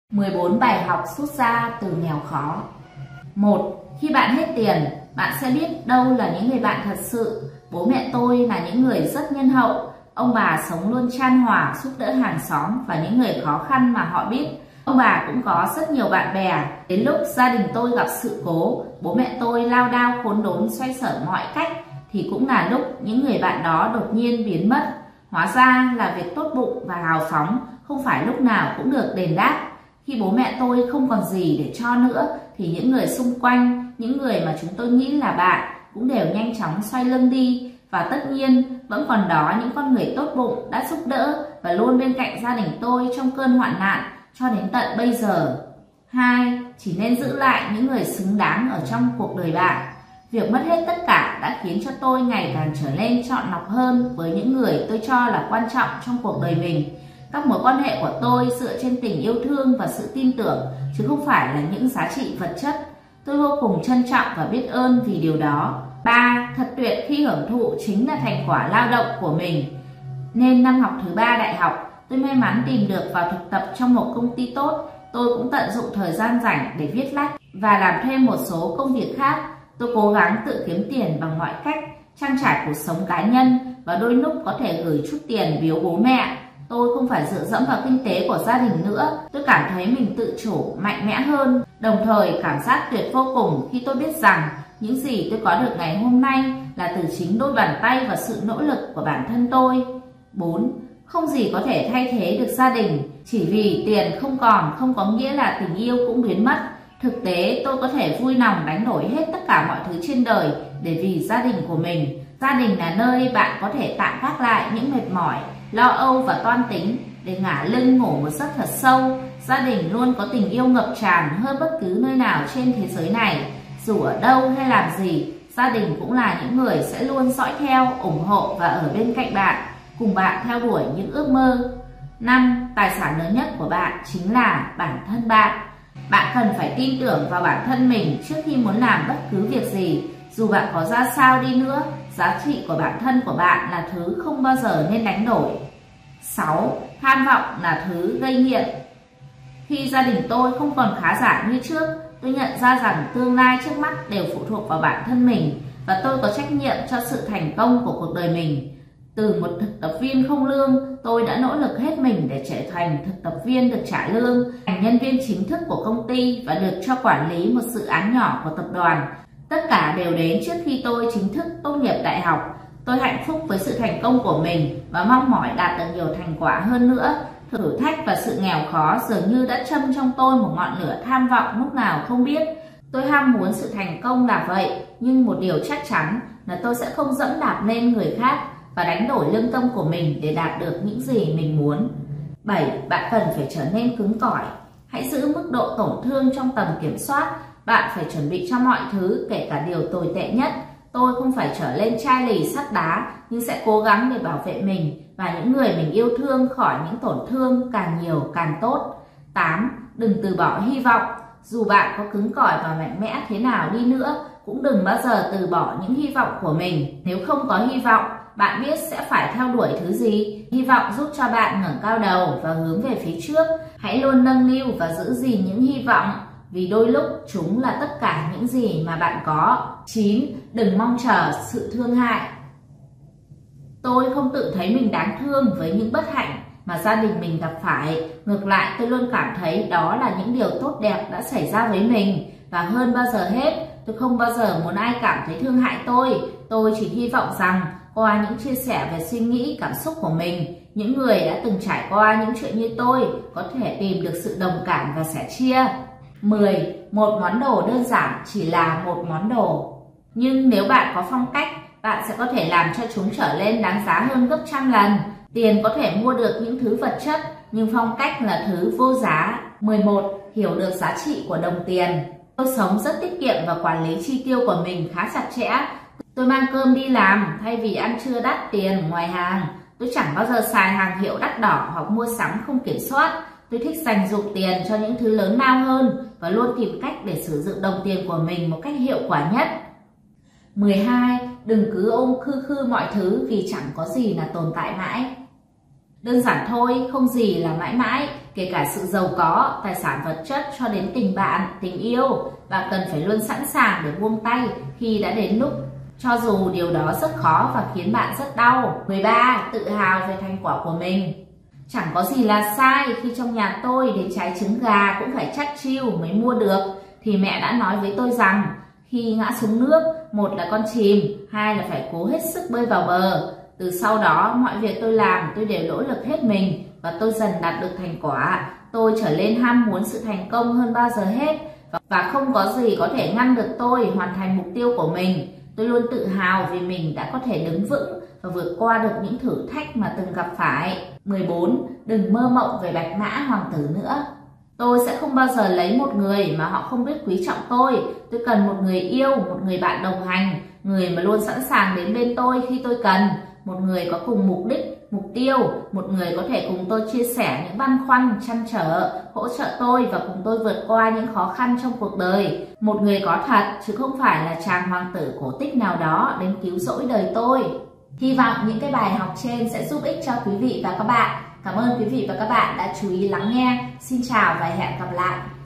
14 bài học rút ra từ nghèo khó. 1. Khi bạn hết tiền, bạn sẽ biết đâu là những người bạn thật sự. Bố mẹ tôi là những người rất nhân hậu. Ông bà sống luôn chan hòa, giúp đỡ hàng xóm và những người khó khăn mà họ biết. Ông bà cũng có rất nhiều bạn bè. Đến lúc gia đình tôi gặp sự cố, bố mẹ tôi lao đao khốn đốn xoay sở mọi cách, thì cũng là lúc những người bạn đó đột nhiên biến mất. Hóa ra là việc tốt bụng và hào phóng không phải lúc nào cũng được đền đáp. Khi bố mẹ tôi không còn gì để cho nữa, thì những người xung quanh, những người mà chúng tôi nghĩ là bạn, cũng đều nhanh chóng xoay lưng đi. Và tất nhiên, vẫn còn đó những con người tốt bụng đã giúp đỡ và luôn bên cạnh gia đình tôi trong cơn hoạn nạn cho đến tận bây giờ. 2. Chỉ nên giữ lại những người xứng đáng ở trong cuộc đời bạn. Việc mất hết tất cả đã khiến cho tôi ngày càng trở nên chọn lọc hơn với những người tôi cho là quan trọng trong cuộc đời mình. Các mối quan hệ của tôi dựa trên tình yêu thương và sự tin tưởng, chứ không phải là những giá trị vật chất. Tôi vô cùng trân trọng và biết ơn vì điều đó. 3. Thật tuyệt khi hưởng thụ chính là thành quả lao động của mình. Nên năm học thứ 3 đại học, tôi may mắn tìm được vào thực tập trong một công ty tốt. Tôi cũng tận dụng thời gian rảnh để viết lách và làm thêm một số công việc khác. Tôi cố gắng tự kiếm tiền bằng mọi cách, trang trải cuộc sống cá nhân và đôi lúc có thể gửi chút tiền biếu bố mẹ. Tôi không phải dựa dẫm vào kinh tế của gia đình nữa. Tôi cảm thấy mình tự chủ, mạnh mẽ hơn. Đồng thời cảm giác tuyệt vô cùng khi tôi biết rằng những gì tôi có được ngày hôm nay là từ chính đôi bàn tay và sự nỗ lực của bản thân tôi. 4. Không gì có thể thay thế được gia đình. Chỉ vì tiền không còn không có nghĩa là tình yêu cũng biến mất. Thực tế, tôi có thể vui lòng đánh đổi hết tất cả mọi thứ trên đời để vì gia đình của mình. Gia đình là nơi bạn có thể tạm gác lại những mệt mỏi, lo âu và toan tính để ngả lưng ngủ một giấc thật sâu. Gia đình luôn có tình yêu ngập tràn hơn bất cứ nơi nào trên thế giới này. Dù ở đâu hay làm gì, gia đình cũng là những người sẽ luôn dõi theo, ủng hộ và ở bên cạnh bạn, cùng bạn theo đuổi những ước mơ. 5. Tài sản lớn nhất của bạn chính là bản thân bạn. Bạn cần phải tin tưởng vào bản thân mình trước khi muốn làm bất cứ việc gì. Dù bạn có ra sao đi nữa, giá trị của bản thân của bạn là thứ không bao giờ nên đánh đổi. 6. Tham vọng là thứ gây nghiện. Khi gia đình tôi không còn khá giả như trước, tôi nhận ra rằng tương lai trước mắt đều phụ thuộc vào bản thân mình và tôi có trách nhiệm cho sự thành công của cuộc đời mình. Từ một thực tập viên không lương, tôi đã nỗ lực hết mình để trở thành thực tập viên được trả lương, thành nhân viên chính thức của công ty và được cho quản lý một dự án nhỏ của tập đoàn. Tất cả đều đến trước khi tôi chính thức tốt nghiệp đại học. Tôi hạnh phúc với sự thành công của mình và mong mỏi đạt được nhiều thành quả hơn nữa. Thử thách và sự nghèo khó dường như đã châm trong tôi một ngọn lửa tham vọng lúc nào không biết. Tôi ham muốn sự thành công là vậy, nhưng một điều chắc chắn là tôi sẽ không dẫm đạp lên người khác và đánh đổi lương tâm của mình để đạt được những gì mình muốn. 7. Bạn cần phải trở nên cứng cỏi. Hãy giữ mức độ tổn thương trong tầm kiểm soát. Bạn phải chuẩn bị cho mọi thứ, kể cả điều tồi tệ nhất. Tôi không phải trở lên chai lì sắt đá, nhưng sẽ cố gắng để bảo vệ mình và những người mình yêu thương khỏi những tổn thương càng nhiều càng tốt. 8. Đừng từ bỏ hy vọng. Dù bạn có cứng cỏi và mạnh mẽ thế nào đi nữa, cũng đừng bao giờ từ bỏ những hy vọng của mình. Nếu không có hy vọng, bạn biết sẽ phải theo đuổi thứ gì. Hy vọng giúp cho bạn ngẩng cao đầu và hướng về phía trước. Hãy luôn nâng niu và giữ gìn những hy vọng, vì đôi lúc chúng là tất cả những gì mà bạn có. 9. Đừng mong chờ sự thương hại. Tôi không tự thấy mình đáng thương với những bất hạnh mà gia đình mình gặp phải. Ngược lại, tôi luôn cảm thấy đó là những điều tốt đẹp đã xảy ra với mình. Và hơn bao giờ hết, tôi không bao giờ muốn ai cảm thấy thương hại tôi. Tôi chỉ hy vọng rằng qua những chia sẻ về suy nghĩ, cảm xúc của mình, những người đã từng trải qua những chuyện như tôi có thể tìm được sự đồng cảm và sẻ chia. 10. Một món đồ đơn giản chỉ là một món đồ. Nhưng nếu bạn có phong cách, bạn sẽ có thể làm cho chúng trở lên đáng giá hơn gấp trăm lần. Tiền có thể mua được những thứ vật chất, nhưng phong cách là thứ vô giá. 11. Hiểu được giá trị của đồng tiền. Tôi sống rất tiết kiệm và quản lý chi tiêu của mình khá chặt chẽ. Tôi mang cơm đi làm thay vì ăn trưa đắt tiền ngoài hàng. Tôi chẳng bao giờ xài hàng hiệu đắt đỏ hoặc mua sắm không kiểm soát. Tôi thích dành dụm tiền cho những thứ lớn lao hơn và luôn tìm cách để sử dụng đồng tiền của mình một cách hiệu quả nhất. 12. Đừng cứ ôm khư khư mọi thứ vì chẳng có gì là tồn tại mãi. Đơn giản thôi, không gì là mãi mãi, kể cả sự giàu có, tài sản vật chất cho đến tình bạn, tình yêu. Bạn cần phải luôn sẵn sàng để buông tay khi đã đến lúc, cho dù điều đó rất khó và khiến bạn rất đau. 13. Tự hào về thành quả của mình. Chẳng có gì là sai khi trong nhà tôi đến trái trứng gà cũng phải chắt chiu mới mua được. Thì mẹ đã nói với tôi rằng khi ngã xuống nước, một là con chìm, hai là phải cố hết sức bơi vào bờ. Từ sau đó, mọi việc tôi làm tôi đều nỗ lực hết mình và tôi dần đạt được thành quả. Tôi trở lên ham muốn sự thành công hơn bao giờ hết và không có gì có thể ngăn được tôi hoàn thành mục tiêu của mình. Tôi luôn tự hào vì mình đã có thể đứng vững và vượt qua được những thử thách mà từng gặp phải. 14. Đừng mơ mộng về bạch mã hoàng tử nữa. Tôi sẽ không bao giờ lấy một người mà họ không biết quý trọng tôi. Tôi cần một người yêu, một người bạn đồng hành, người mà luôn sẵn sàng đến bên tôi khi tôi cần. Một người có cùng mục đích, mục tiêu, một người có thể cùng tôi chia sẻ những băn khoăn, trăn trở, hỗ trợ tôi và cùng tôi vượt qua những khó khăn trong cuộc đời. Một người có thật, chứ không phải là chàng hoàng tử cổ tích nào đó đến cứu rỗi đời tôi. Hy vọng những cái bài học trên sẽ giúp ích cho quý vị và các bạn. Cảm ơn quý vị và các bạn đã chú ý lắng nghe. Xin chào và hẹn gặp lại.